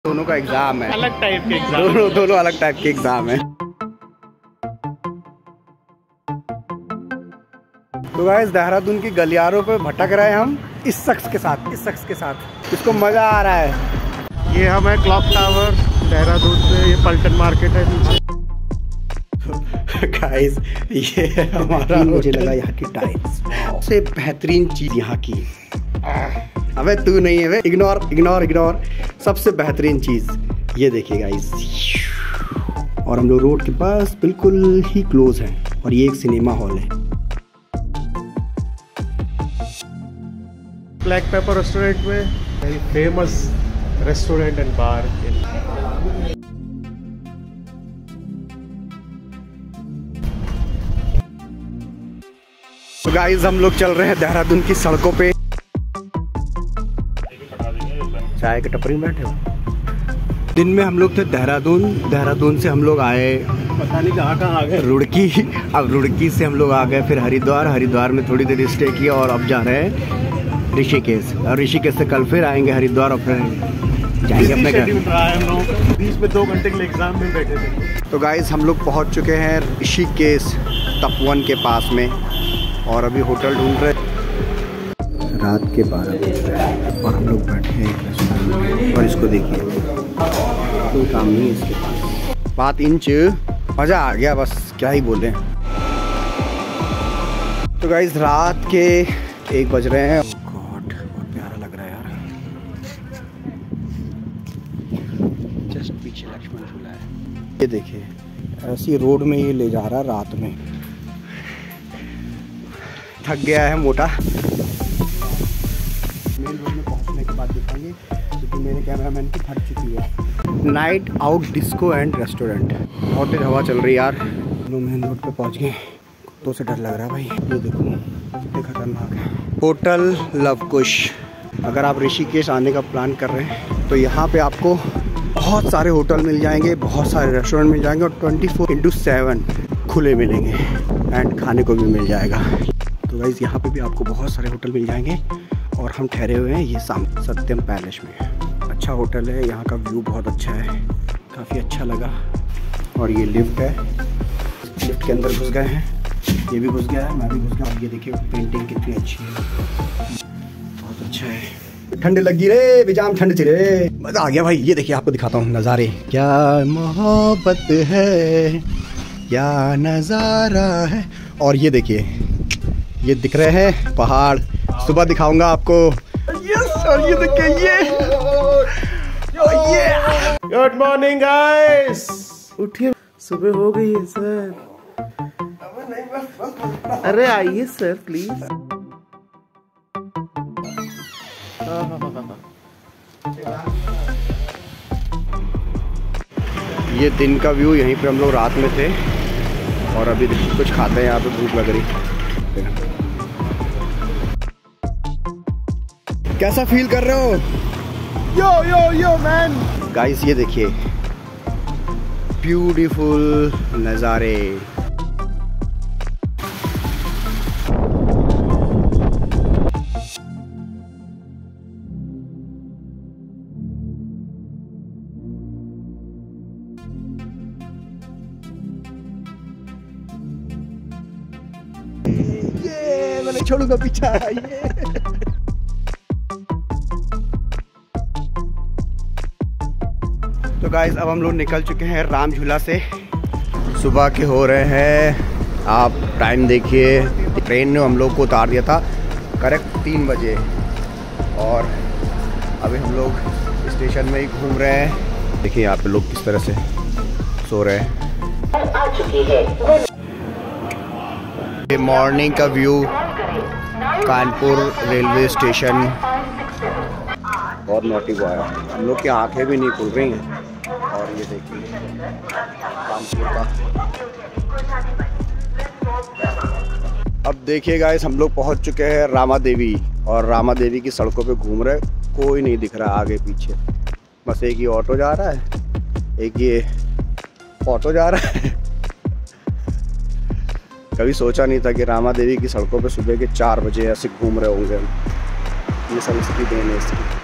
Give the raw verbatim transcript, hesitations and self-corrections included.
दोनों का एग्जाम है, अलग टाइप के एग्जाम, दोनों दोनों अलग टाइप के एग्जाम है। तो गाइस देहरादून की गलियारों पे भटक रहे हैं हम इस शख्स के साथ इस शख्स के साथ इसको मजा आ रहा है। ये हम है क्लॉक टावर देहरादून पे, ये पल्टन मार्केट है नीचे। गाइस ये हमारा, मुझे लगा यहाँ की टाइल्स सबसे बेहतरीन चीज यहाँ की। अबे तू नहीं है, वे इग्नोर इग्नोर इग्नोर सबसे बेहतरीन चीज ये देखिए गाइस। और हम लोग रोड के पास बिल्कुल ही क्लोज हैं और ये एक सिनेमा हॉल है। ब्लैक पेपर रेस्टोरेंट में, very famous restaurant and bar. तो गाइस हम लोग चल रहे हैं देहरादून की सड़कों पे। चाय के टपरी में बैठे हो। दिन में हम लोग थे देहरादून, देहरादून से हम लोग आए पता नहीं कहाँ कहाँ आ गए, रुड़की। अब रुड़की से हम लोग आ गए फिर हरिद्वार, हरिद्वार में थोड़ी देर स्टे किया और अब जा रहे हैं ऋषिकेश। और ऋषिकेश से कल फिर आएंगे हरिद्वार और फिर जाएंगे अपने घर। हम लोग बीच में दो घंटे के लिए एग्जाम में बैठे थे। तो गाइस हम लोग पहुंच चुके हैं ऋषिकेश तपोवन के पास में और अभी होटल ढूंढ रहे। रात के बारह बज रहे हैं और हम लोग बैठे हैं एक रेस्टोरेंट में और इसको देखिए कोई काम नहीं है इसके पास। बात इंच मज़ा आ गया, बस क्या ही बोले। तो गाइस रात के एक बज रहे हैं। गॉड बहुत प्यारा लग रहा है यार। जस्ट पीछे लक्ष्मण झूला है, ये देखिए ऐसी रोड में ये ले जा रहा है रात में। थक गया है मोटा। मेन रोड में पहुंचने के बाद दिखाएंगे क्योंकि मेरे कैमरामैन की थक चुकी है। Night out disco and restaurant. बहुत तेज हवा चल रही है यार। दोनों मेन रोड पे पहुंच गए। कुत्तों से डर लग रहा है भाई, ये देखो कितने खतरनाक है। होटल लवकुश। अगर आप ऋषिकेश आने का प्लान कर रहे हैं तो यहाँ पे आपको बहुत सारे होटल मिल जाएंगे, बहुत सारे रेस्टोरेंट मिल जाएंगे और ट्वेंटी फोर इंटू सेवन खुले मिलेंगे एंड खाने को भी मिल जाएगा। तो गाइस यहाँ पे भी आपको बहुत सारे होटल मिल जाएंगे और हम ठहरे हुए हैं ये सामने सत्यम पैलेस में। अच्छा होटल है, यहाँ का व्यू बहुत अच्छा है, काफ़ी अच्छा लगा। और ये लिफ्ट है, लिफ्ट के अंदर घुस गए हैं, ये भी घुस गया है, मैं भी घुस गया। और ये देखिए पेंटिंग कितनी अच्छी है, बहुत अच्छा है। ठंड लगी रे बेजाम, ठंड सी रे, मज़ा आ गया भाई। ये देखिए आपको दिखाता हूँ नज़ारे। क्या मोहब्बत है, क्या नज़ारा है। और ये देखिए ये दिख रहे हैं पहाड़, सुबह दिखाऊंगा आपको। यस, और ये देखिए ये ये गुड मॉर्निंग गाइस, उठिए, सुबह हो गई है सर। अरे आइए सर प्लीज। ये दिन का व्यू, यहीं पे हम लोग रात में थे और अभी कुछ खाते हैं, यहाँ पे भूख लग रही। कैसा फील कर रहे हो? यो यो यो मैन। गाइस ये देखिए ब्यूटीफुल नज़ारे। ये मैंने छोड़ूंगा पीछा ये। तो गाइस अब हम लोग निकल चुके हैं राम झूला से। सुबह के हो रहे हैं, आप टाइम देखिए। ट्रेन ने हम लोग को उतार दिया था करेक्ट तीन बजे और अभी हम लोग स्टेशन में ही घूम रहे हैं। देखिए यहाँ पे लोग किस तरह से सो रहे हैं। ये मॉर्निंग का व्यू कानपुर रेलवे स्टेशन। बहुत नोटी हुआ है, हम लोग की आंखें भी नहीं खुल रही हैं। और ये देखिए कानपुर का। अब देखिए गाइस हम लोग पहुंच चुके हैं रामा देवी और रामा देवी की सड़कों पे घूम रहे। कोई नहीं दिख रहा आगे पीछे, बस एक ही ऑटो जा रहा है, एक ये ऑटो जा रहा है। कभी सोचा नहीं था कि रामा देवी की सड़कों पे सुबह के चार बजे ऐसे घूम रहे होंगे हम। ये सब इसकी देन है इसकी।